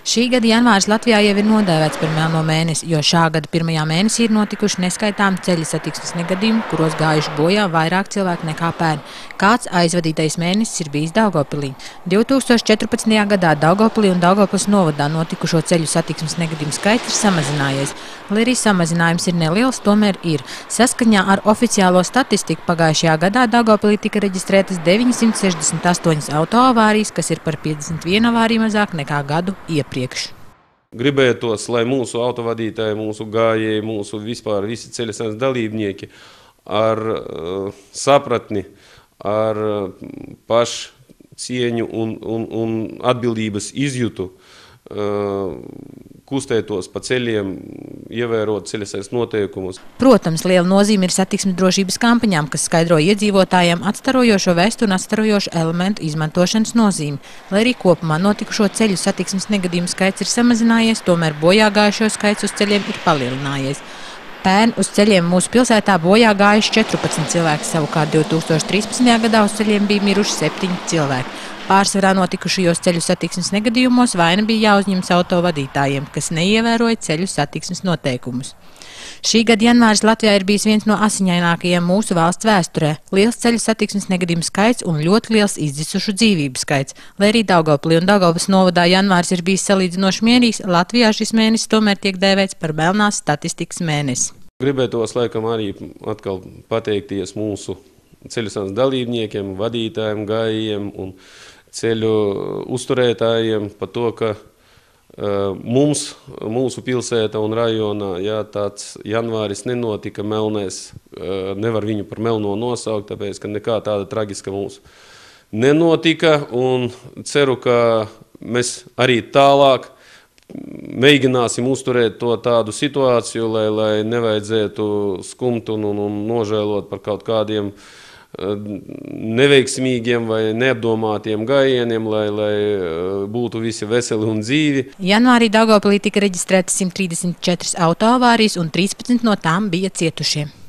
Šī gada janvārs Latvijā jau ir nodēvēts par melno mēnesi, jo šā gada 1. mēnesī ir notikuši neskaitām ceļa satiksmes negadījumi, kuros gājuši bojā vairāk cilvēku nekā pērn. Kāds aizvadītais mēnesis ir bijis Daugavpilī. 2014. gadā Daugavpilī un Daugavpils novadā notikušo ceļu satiksmes negadījumu skaits ir samazinājies. Lai arī samazinājums ir neliels, tomēr ir. Saskaņā ar oficiālo statistiku pagājušajā gadā Daugavpilī tika reģistrētas 968 autoavārijas, kas ir par 51 avāriju mazāk nekā gadu iepriekš. Gribētos, lai mūsu autovadītāji, mūsu gājēji, mūsu vispār visi ceļošanas dalībnieki ar sapratni, ar pašcieņu un atbildības izjūtu kustētos pa ceļiem, ievērot ceļošanas noteikumus. Protams, liela nozīme ir satiksmes drošības kampaņām, kas skaidro iedzīvotājiem atstarojošo vestu un atstarojošu elementu izmantošanas nozīmi. Lai arī kopumā notikušo ceļu satiksmes negadījumu skaits ir samazinājies, tomēr bojāgājušo skaits uz ceļiem ir palielinājies. Pērn uz ceļiem mūsu pilsētā bojā gājuši 14 cilvēki, savukārt 2013. gadā uz ceļiem bija miruši 7 cilvēki. Pārsvarā notikušajos ceļu satiksmes negadījumos vaina bija jāuzņemas autovadītājiem, kas neievēroja ceļu satiksmes noteikumus. Šī gada janvāris Latvijā ir bijis viens no asiņainākajiem mūsu valsts vēsturē. Liels ceļu satiksmes negadījumu skaits un ļoti liels izdzisušu dzīvību skaits. Lai arī Daugavpilī un Daugavpils novadā janvāris ir bijis salīdzinoši mierīgs, Latvijā šis mēnesis tomēr tiek dēvēts par melnās statistikas mēnesi. Gribētos laikam arī atkal pateikties mūsu ceļošanas dalībniekiem, vadītājiem, gājējiem un ceļu uzturētājiem par to, ka mūsu pilsēta un rajonā, ja tāds janvāris nenotika melnēs, nevar viņu par melno nosaukt, tāpēc, ka nekā tāda tragiska mūsu nenotika, un ceru, ka mēs arī tālāk mēģināsim uzturēt to tādu situāciju, lai nevajadzētu skumt un nožēlot par kaut kādiem neveiksmīgiem vai neapdomātiem gājieniem, lai būtu visi veseli un dzīvi. Janvārī Daugavpilī tika reģistrētas 134 autoavārijas un 13 no tām bija cietušie.